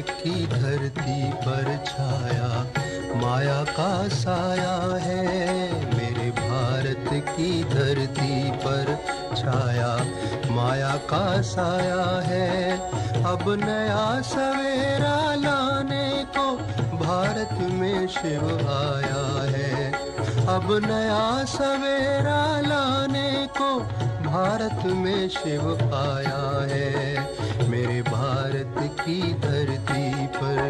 की धरती पर छाया माया का साया है। मेरे भारत की धरती पर छाया माया का साया है। अब नया सवेरा लाने को भारत में शिव आया है। अब नया सवेरा लाने को भारत में शिव आया है। मेरे भारत की धरती पर।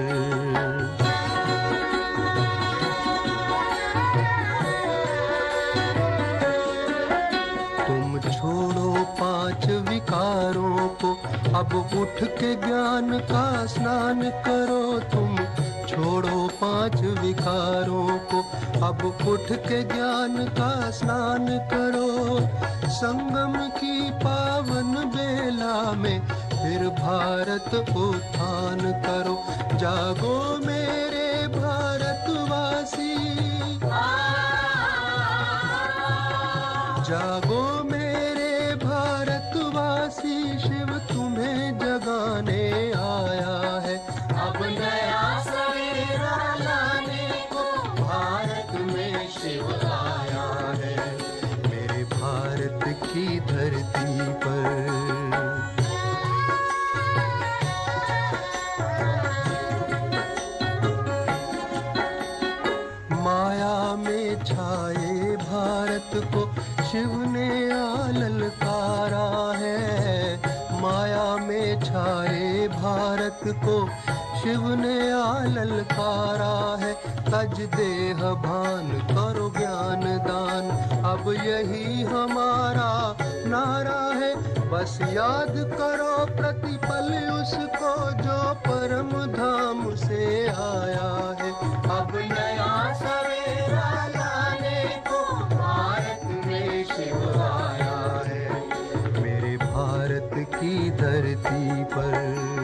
तुम छोड़ो 5 विकारों को, अब उठ के ज्ञान का स्नान करो। तुम छोड़ो 5 विकारों को, अब उठ के ज्ञान का स्नान करो। संगम की पावन बेला में फिर भारत उत्थान करो। जागो मेरे भारतवासी, जागो मेरे भारतवासी, शिव तुम्हें जगाने आया है। अब नया सवेरा लाने को भारत में शिव आया है। मेरे भारत की धरती पर। माया में छाए भारत को शिव ने ललकारा है। माया में छाए भारत को शिव ने ललकारा है। तज देह भान करो ज्ञान दान, अब यही हमारा नारा है। बस याद करो प्रतिपल उसको जो परम धाम से आया है। अब नया सवेरा लाने को भारत में शिव आया है। मेरे भारत की धरती पर।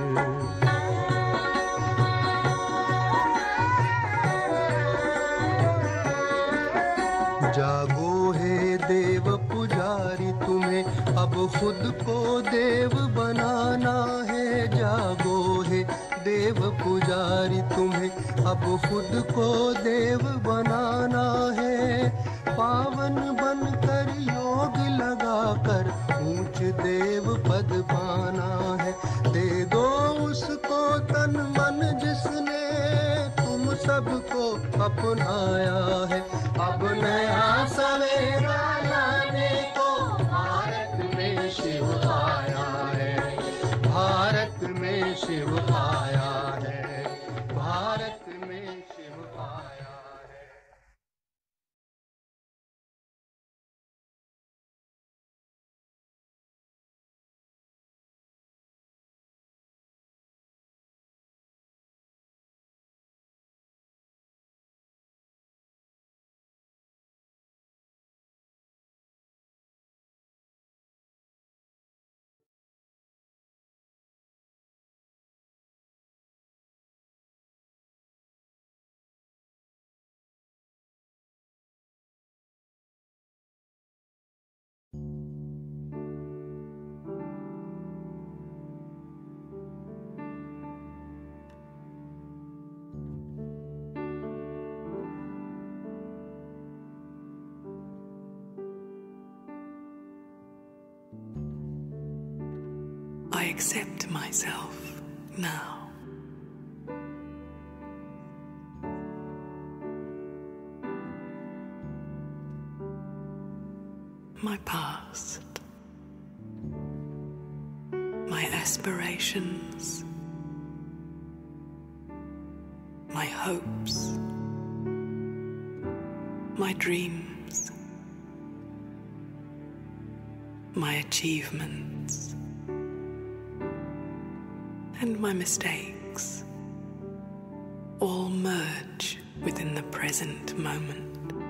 जागो हे देव पुजारी, तुम्हें अब खुद को देव बनाना है। जागो हे देव पुजारी, तुम्हें अब खुद को देव बनाना है। पावन बनकर योग लगाकर ऊंच देव पद पाना है। दे दो उसको तन मन जिसने तुम सबको अपनाया है। अब नया सवेरा लाने को भारत में शिव आया है। भारत में शिव आया है। भारत में शिव आया है। I accept myself now. My past, my aspirations, my hopes, my dreams, my achievements, and my mistakes all merge within the present moment.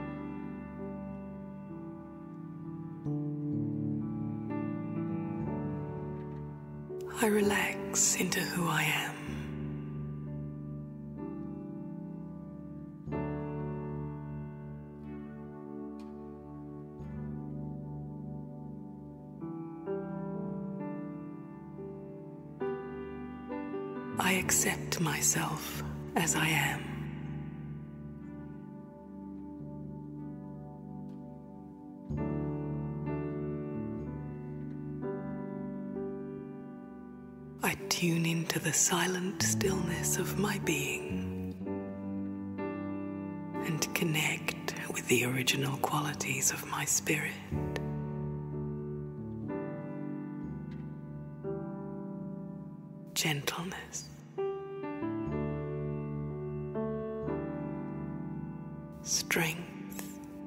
I relax into who I am. I accept myself as I am. I tune into the silent stillness of my being and connect with the original qualities of my spirit. Gentleness, strength,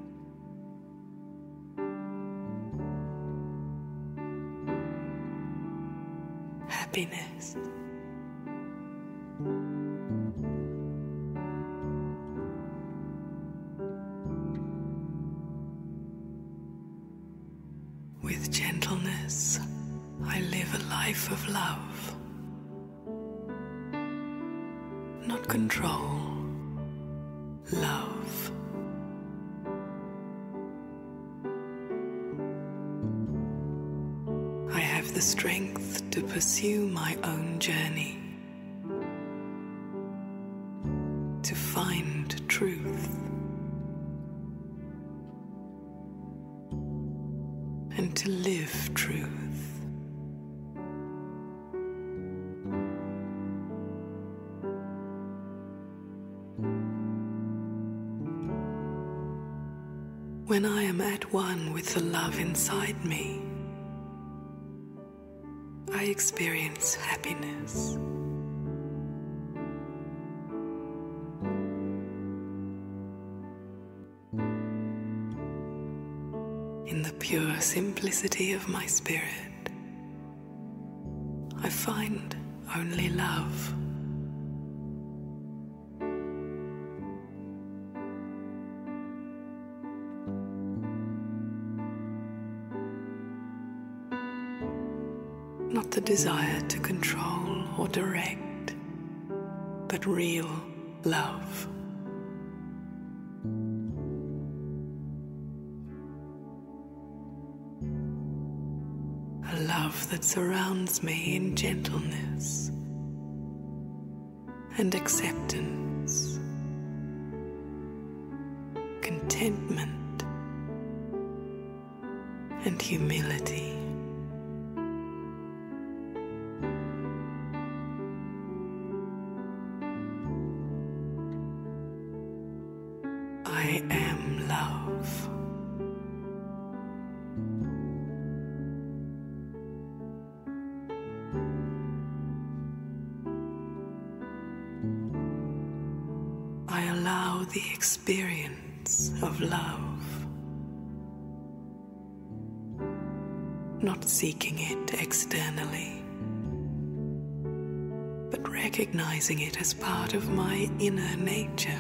happiness, with gentleness, I live a life of love, not control, love. I have the strength to pursue my own journey, to find truth, and to live truth. When I am at one with the love inside me, I experience happiness. In the pure simplicity of my spirit, I find only love. Not the desire to control or direct, but real love. A love that surrounds me in gentleness and acceptance, contentment and humility. I am love. I allow the experience of love, not seeking it externally, but recognizing it as part of my inner nature.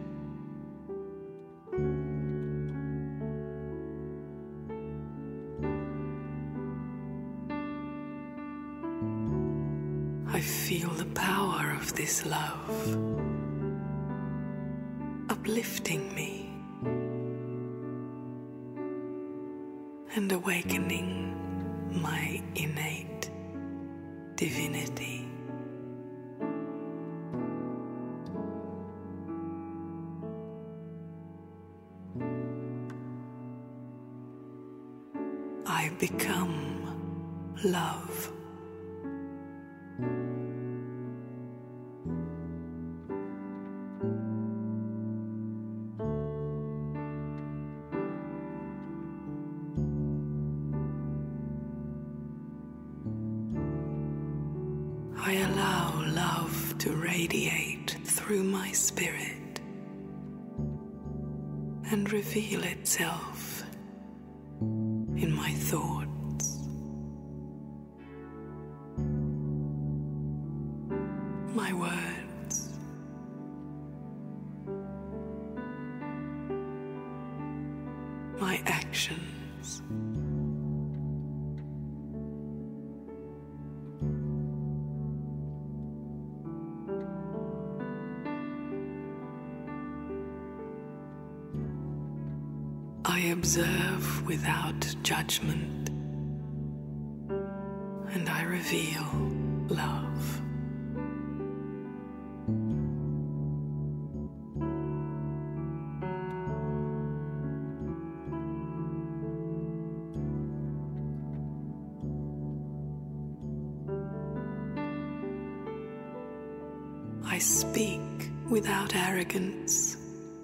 I feel the power of this love uplifting me and awakening my innate divinity. I become love. I allow love to radiate through my spirit and reveal itself in my thoughts, my words, my actions. I observe without judgment, and I reveal love. I speak without arrogance,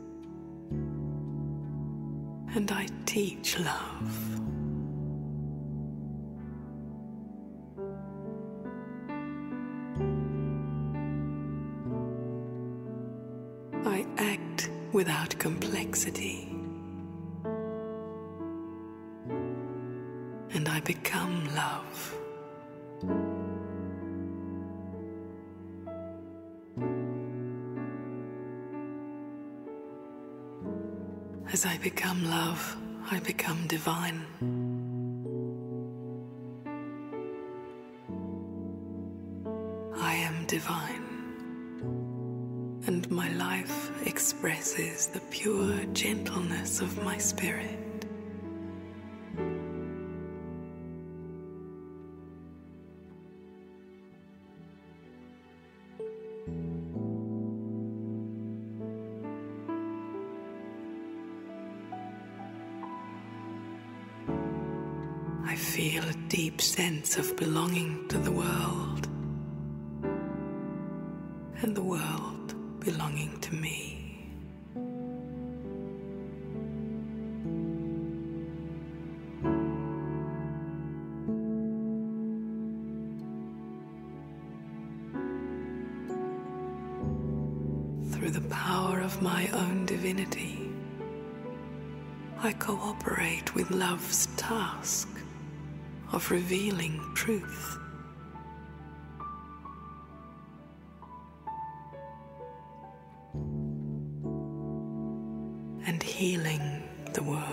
and I teach love. I act without complexity, and I become love. As I become love, I become divine. I am divine, and my life expresses the pure gentleness of my spirit. I feel a deep sense of belonging to the world, and the world belonging to me. Through the power of my own divinity, I cooperate with love's task of revealing truth. And healing the world.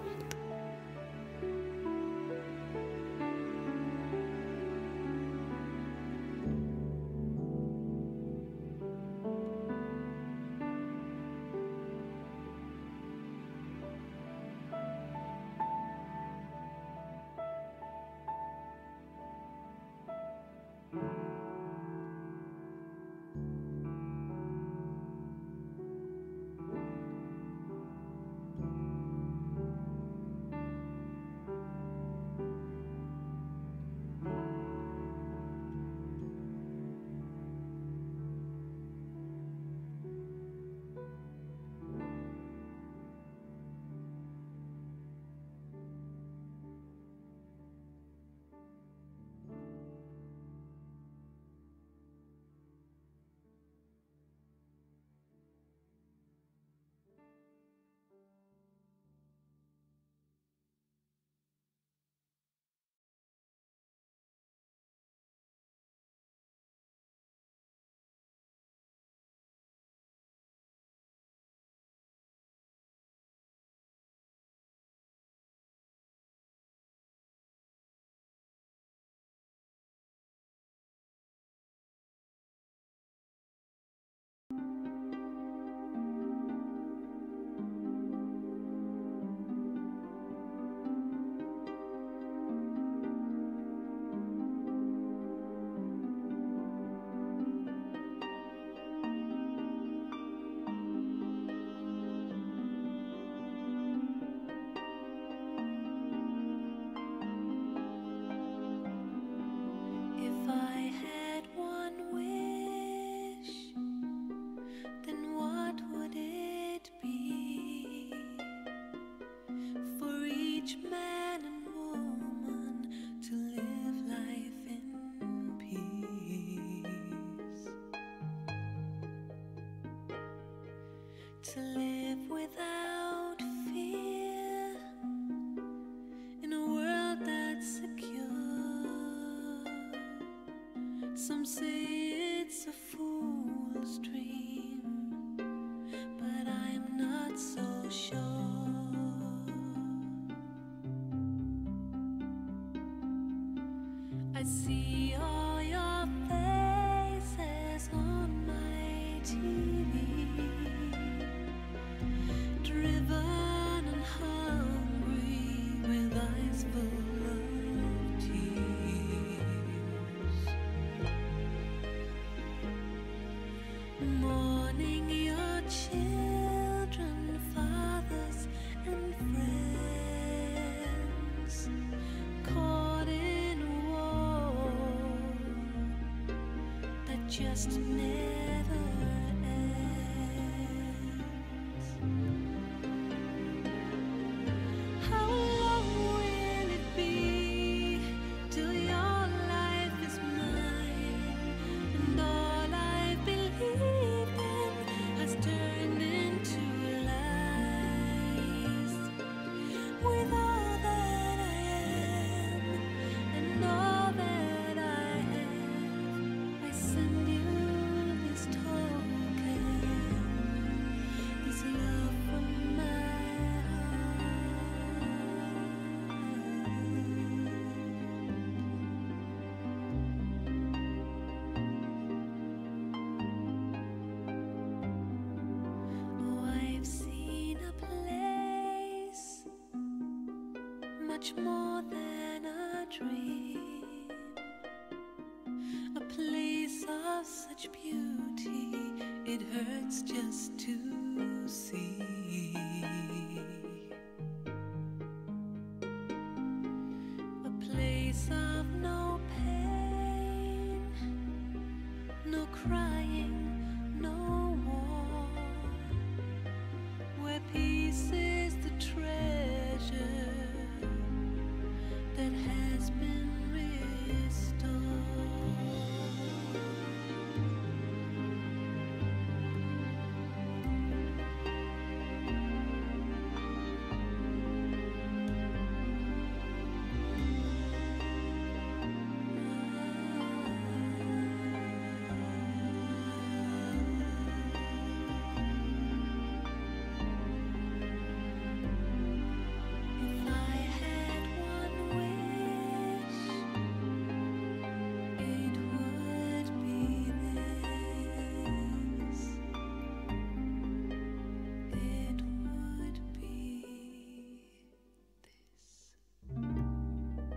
To live without fear in a world that's secure. Some say it's a fool's dream, but I'm not so sure. I see all your faces on my TV, driven and hungry with eyes full of tears, mourning your children, fathers and friends, caught in a war that just never much more than a dream, a place of such beauty it hurts just to see, a place of no pain, no crying, no war, where peace is the treasure that has been restored. If I had one wish, it would be this. It would be this.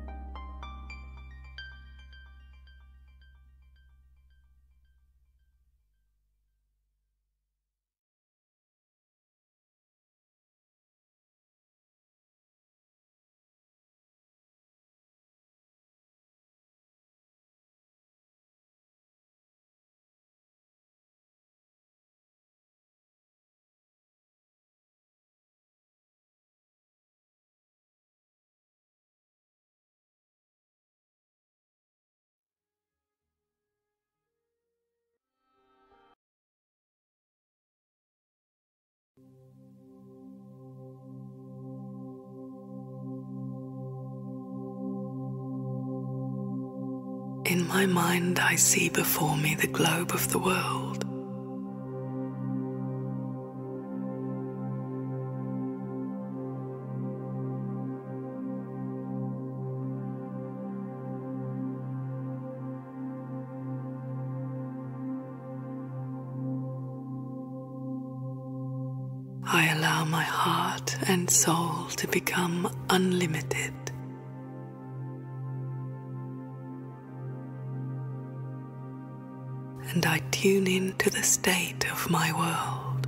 In my mind, I see before me the globe of the world. I allow my heart and soul to become unlimited. And I tune into the state of my world.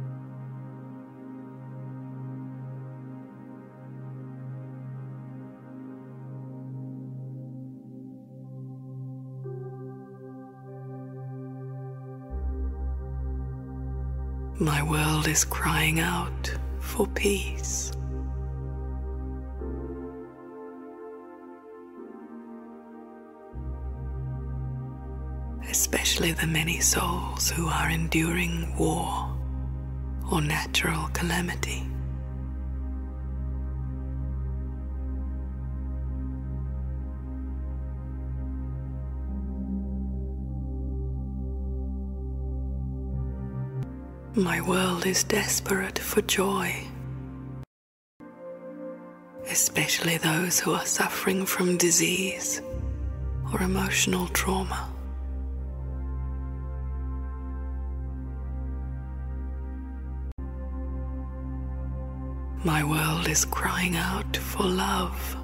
My world is crying out for peace. Especially the many souls who are enduring war or natural calamity. My world is desperate for joy, especially those who are suffering from disease or emotional trauma. My world is crying out for love.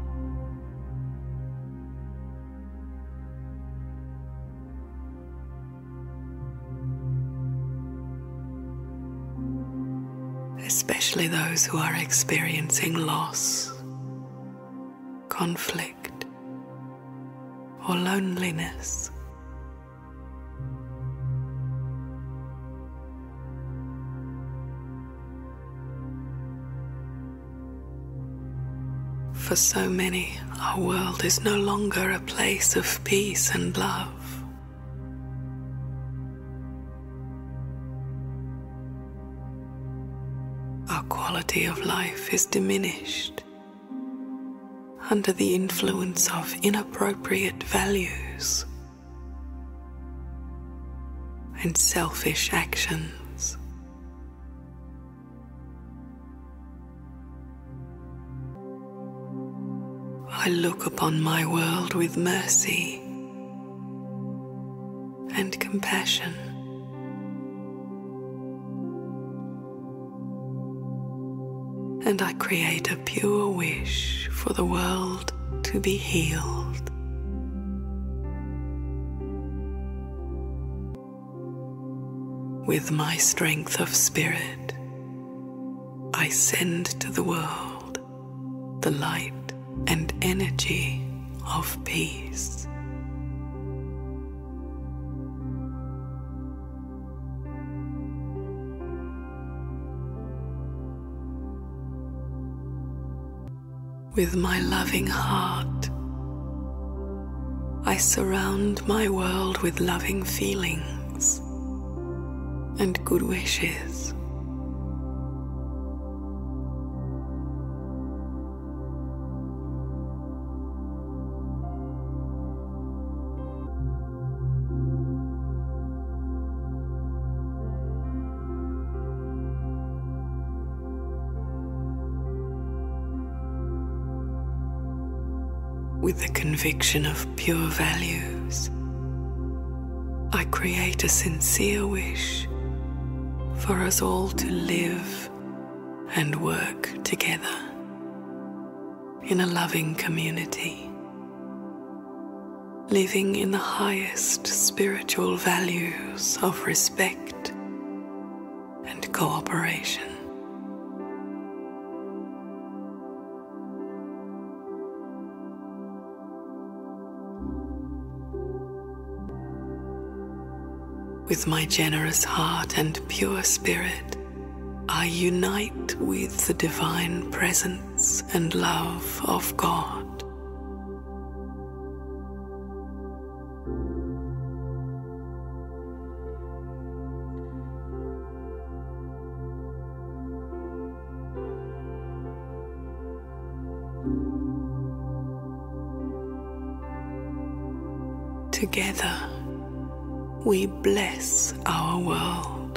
Especially those who are experiencing loss, conflict, or loneliness. For so many, our world is no longer a place of peace and love. Our quality of life is diminished under the influence of inappropriate values and selfish actions. I look upon my world with mercy and compassion. and I create a pure wish for the world to be healed. With my strength of spirit, I send to the world the light and energy of peace. With my loving heart, I surround my world with loving feelings and good wishes. With the conviction of pure values, I create a sincere wish for us all to live and work together in a loving community, living in the highest spiritual values of respect and cooperation. With my generous heart and pure spirit, I unite with the divine presence and love of God. Together, we bless our world.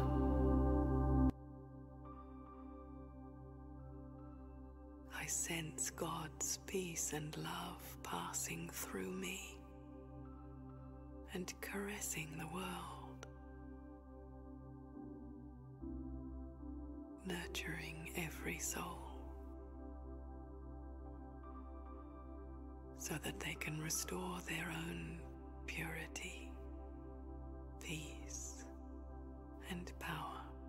I sense God's peace and love passing through me and caressing the world, nurturing every soul so that they can restore their own purity, peace, and power.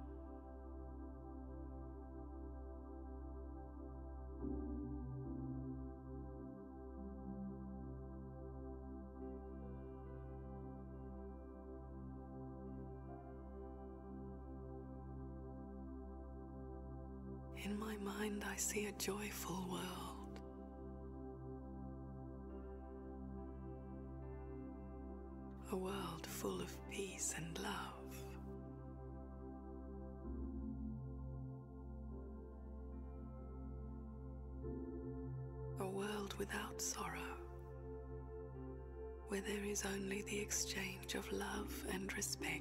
In my mind, I see a joyful world, a world full of peace and love. A world without sorrow, where there is only the exchange of love and respect.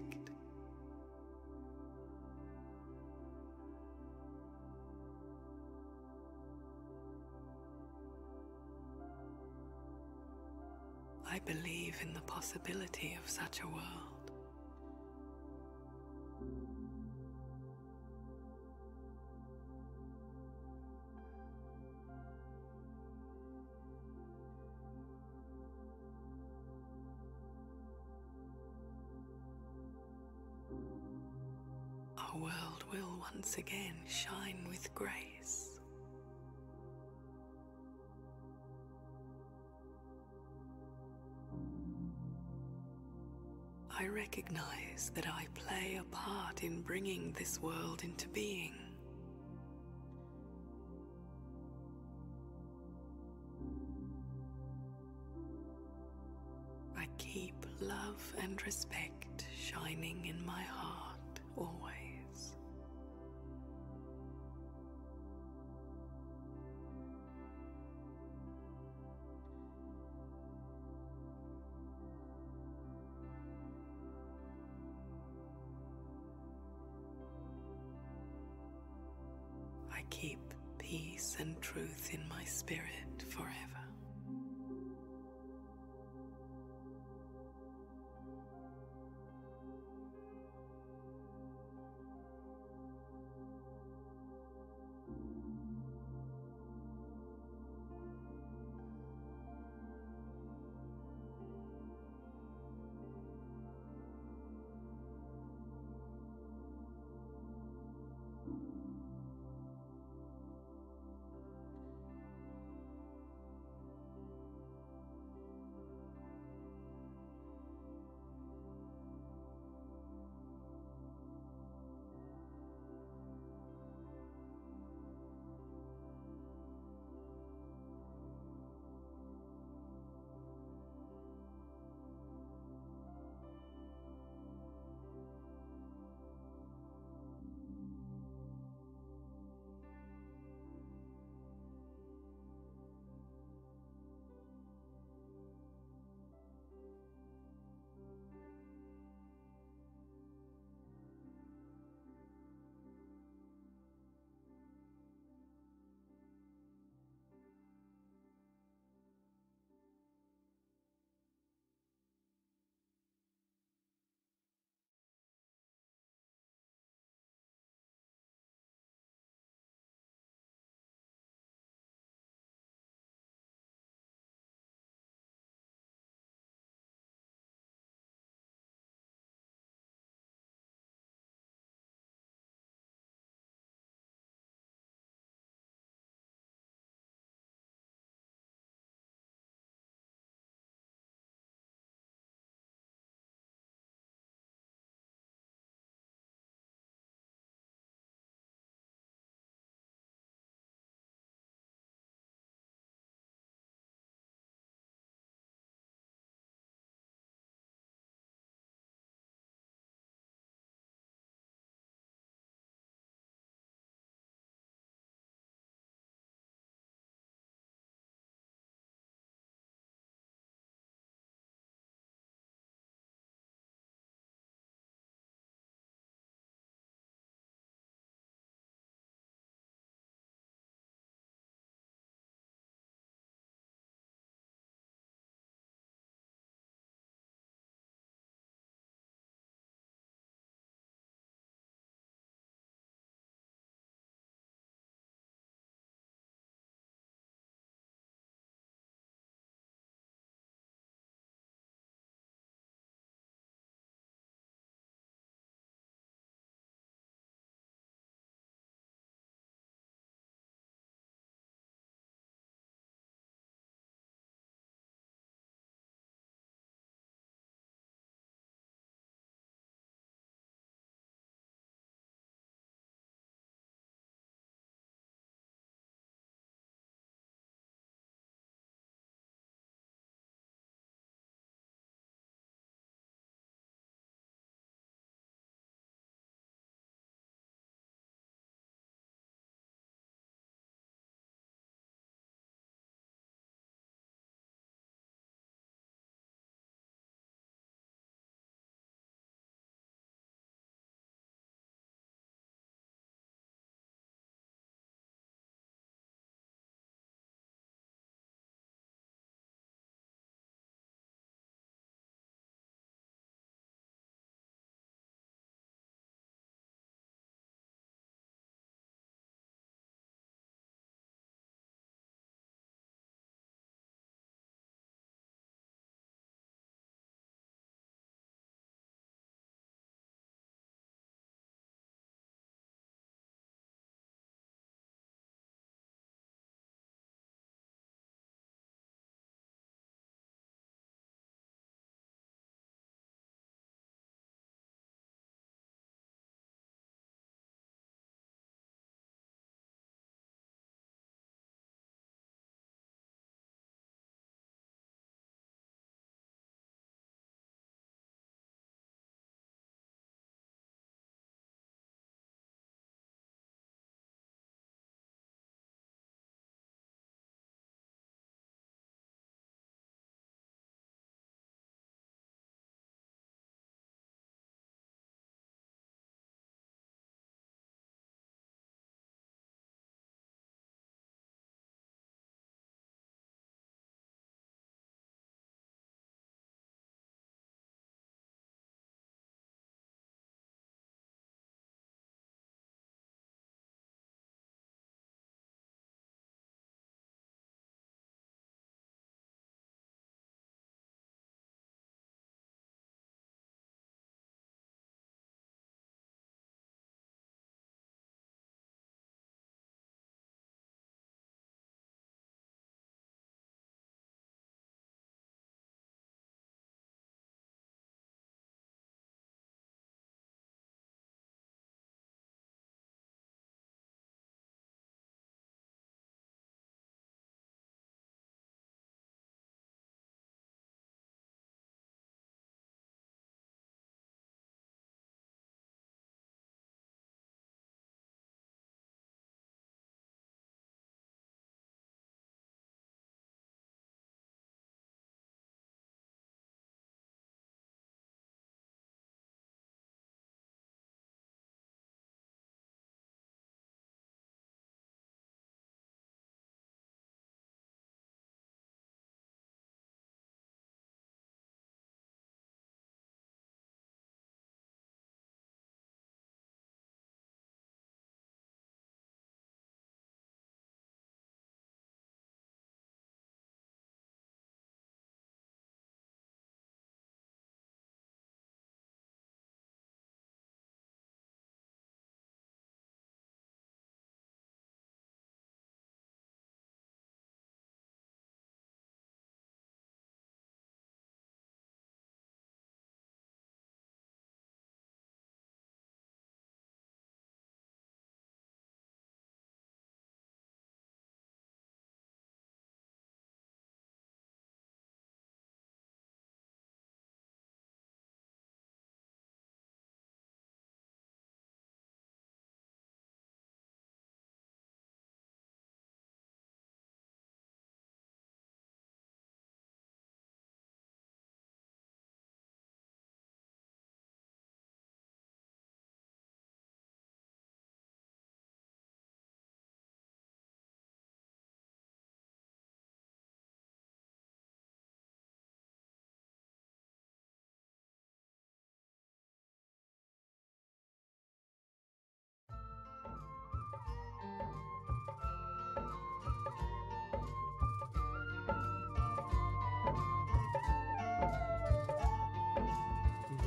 I believe in the possibility of such a world. Our world will once again shine with grace. I recognize that I play a part in bringing this world into being. I keep love and respect shining in my heart always. I keep peace and truth in my spirit forever.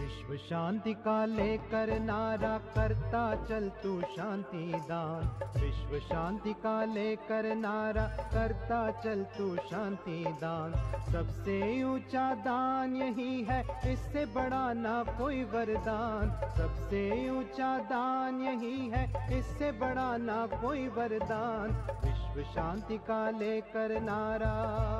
विश्व शांति का लेकर नारा करता चल तू शांति दान। विश्व शांति का लेकर नारा करता चल तू शांति दान। सबसे ऊंचा दान यही है, इससे बड़ा ना कोई वरदान। सबसे ऊंचा दान यही है, इससे बड़ा ना कोई वरदान। विश्व शांति का लेकर नारा।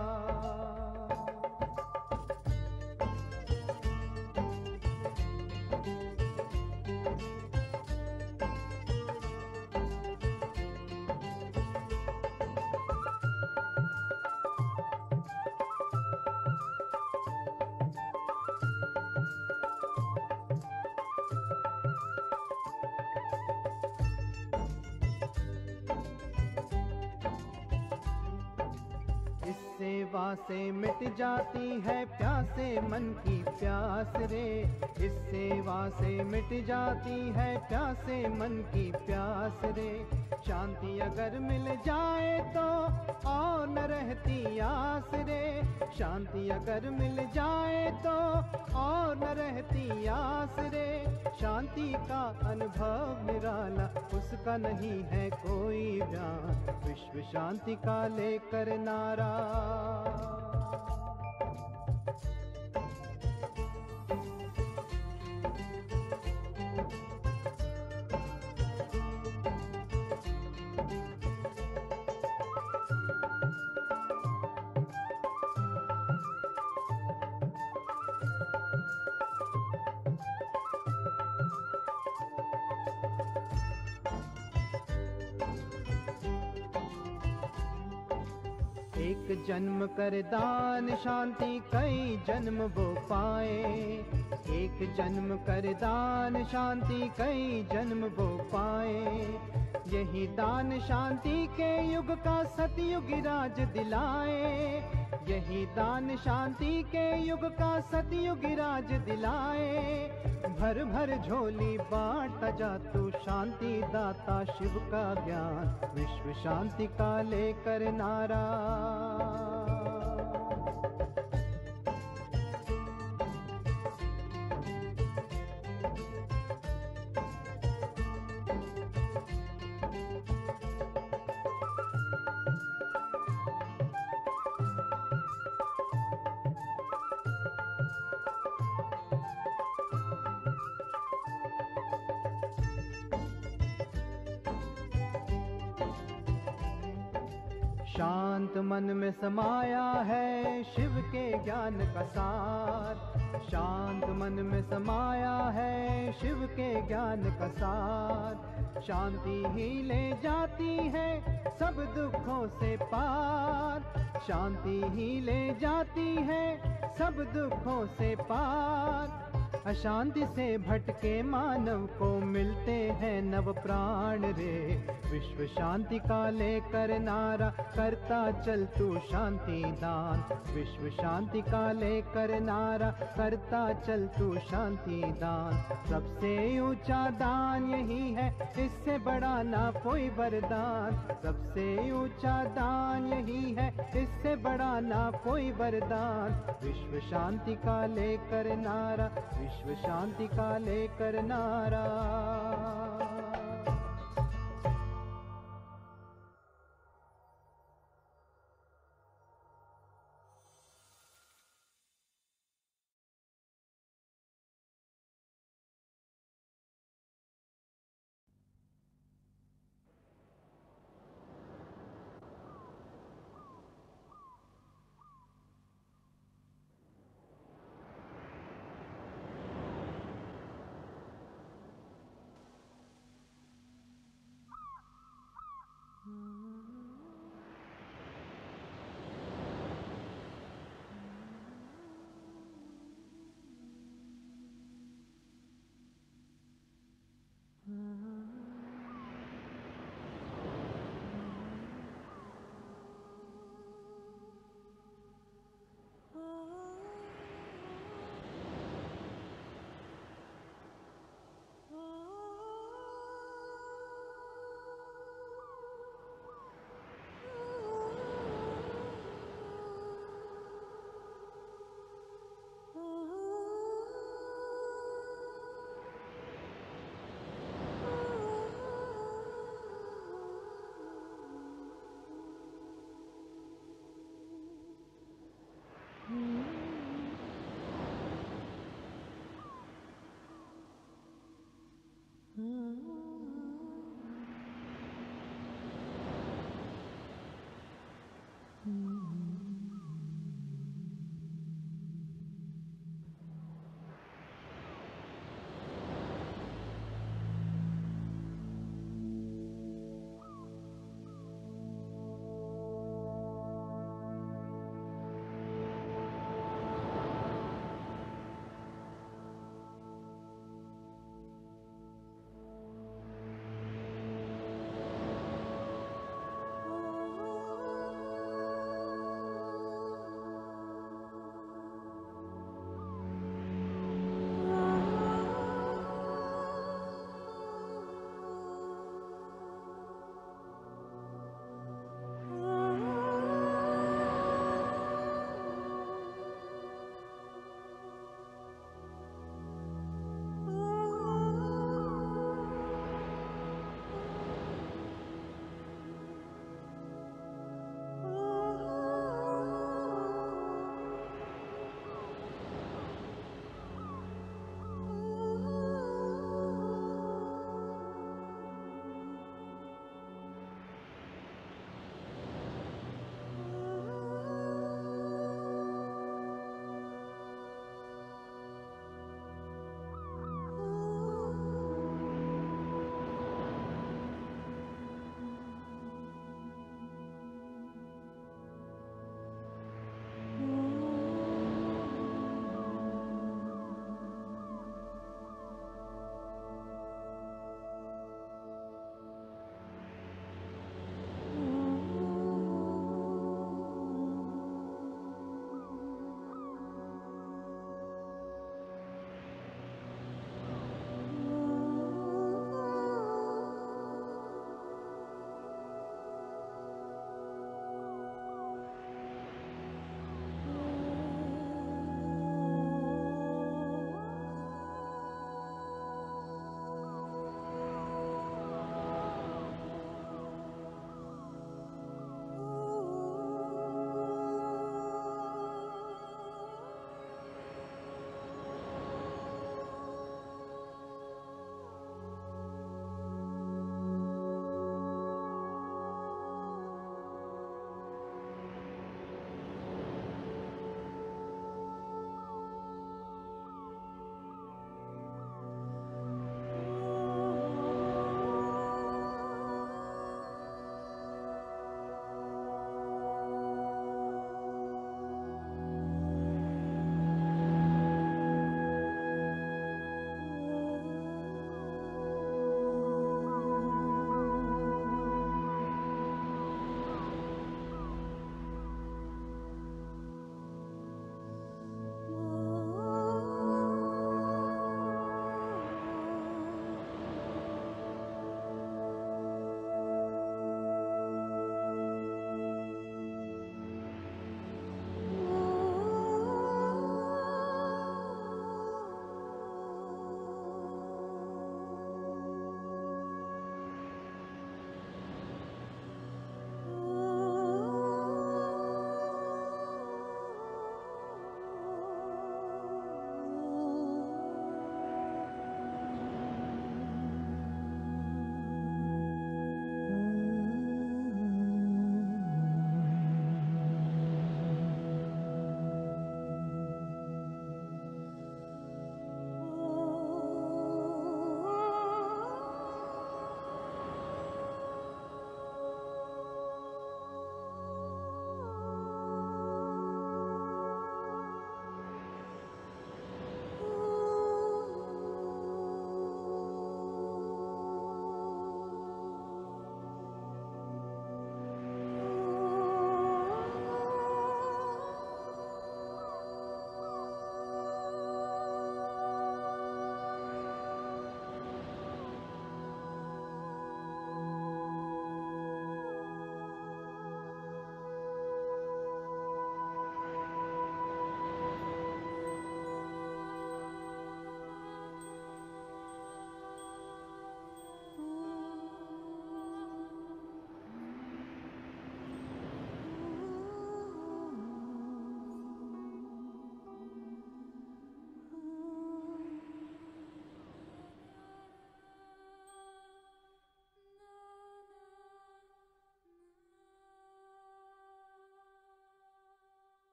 सेवा से मिट जाती है प्यासे मन की प्यास रे। इस सेवा से मिट जाती है प्यासे मन की प्यास रे। शांति अगर मिल जाए तो और न रहती आस रे। शांति अगर मिल जाए तो और न रहती आस रे। शांति का अनुभव निराला, उसका नहीं है कोई बयान। विश्व शांति का लेकर नारा। एक जन्म कर दान शांति कई जन्म वो पाए। एक जन्म कर दान शांति कई जन्म वो पाए। यही दान शांति के युग का सतयुग राज दिलाए। यही दान शांति के युग का सतयुग राज दिलाए। भर भर झोली बांटता जा तू शांति दाता शिव का ज्ञान। विश्व शांति का लेकर नारा। शांत मन में समाया है शिव के ज्ञान का सार। शांत मन में समाया है शिव के ज्ञान का सार। शांति ही ले जाती है सब दुखों से पार। शांति ही ले जाती है सब दुखों से पार। अशांति से भटके मानव को मिलते हैं नव प्राण रे। विश्व शांति का लेकर नारा करता चल तू शांति दान। विश्व शांति का लेकर नारा करता चल तू शांति दान। सबसे ऊंचा दान यही है, इससे बड़ा ना कोई वरदान। सबसे ऊंचा दान यही है, इससे बड़ा ना कोई वरदान। विश्व शांति का लेकर नारा। विश्व शांति का लेकर नारा।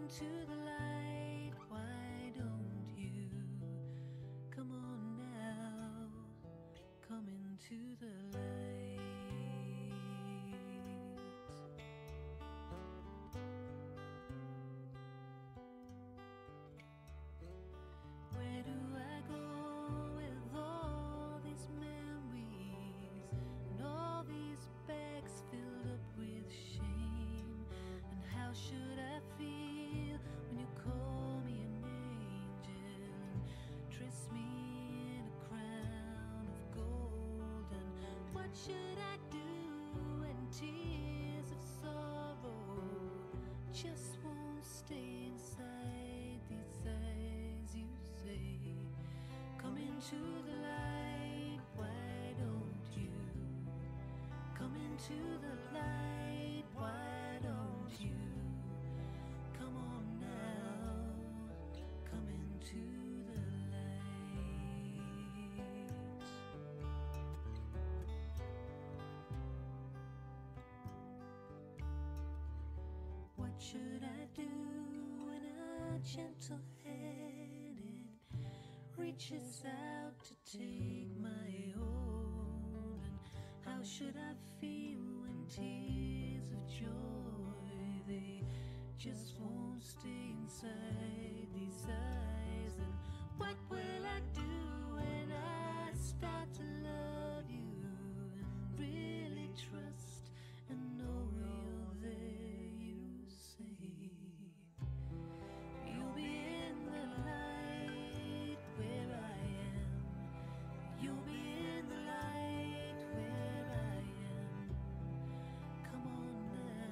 into the light, why don't you? Come on now, come into the light. Where do I go with all these memories and all these bags filled up with shame? And how should I feel when you call me an angel and dress me in a crown of gold? And what should I do when tears of sorrow just won't stay inside these eyes? You say, come into the light, why don't you? Come into the light, why don't you? Come on now, come into the light. What should I do when a gentle-handed reaches out to take my own? And how should I feel when tears of joy, they just won't stay inside these eyes? And what will I do when I start to love you and really trust and know you're there? You say you'll be in the light where I am. You'll be in the light where I am. Come on now.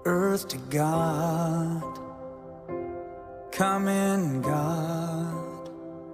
earth to God. Come in, God.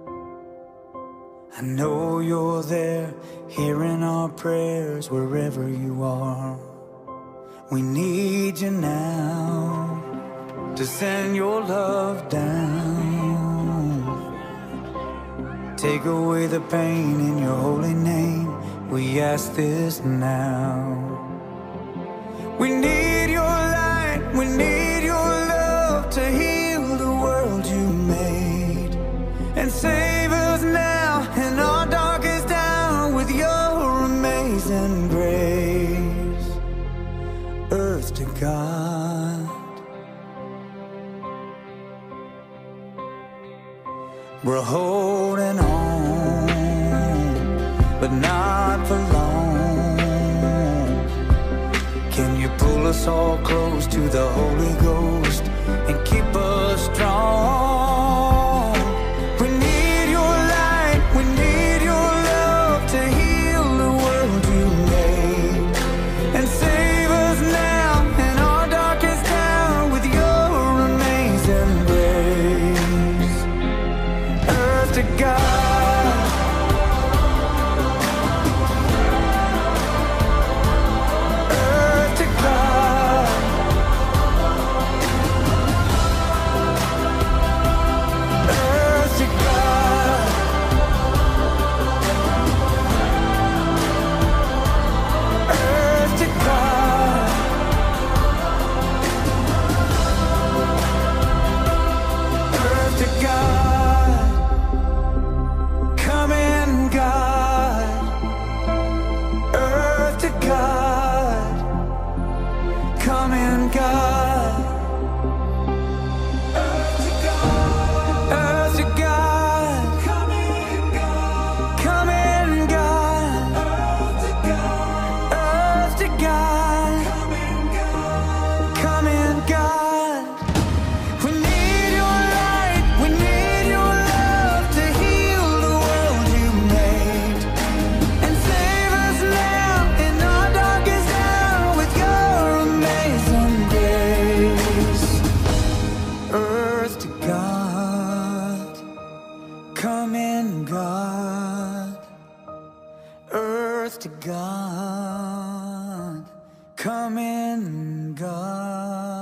I know you're there, hearing our prayers wherever you are. We need you now to send your love down. Take away the pain in your holy name. We ask this now. We need your light, we need your love to heal the world you made. And save us now in our darkest hour with your amazing grace. Earth to God. We're holding on, but not for long. Can you pull us all close to the Holy Ghost and keep us strong? We need your light, we need your love to heal the world you made. And save us now in our darkest hour with your amazing grace. Earth to God. Earth to God. Earth to God. Earth to God. Earth to God. Come in, God. Earth to God. Come in, God. Earth to God. Earth to God. Come in, God. Come in, God. Earth to God. Earth to God. Come in, God. Come in, God. We need your light, we need your love to heal the world you made. And save us now in our darkest hour with your amazing grace. Earth to God. Come in, God. Earth to God. Come in, God.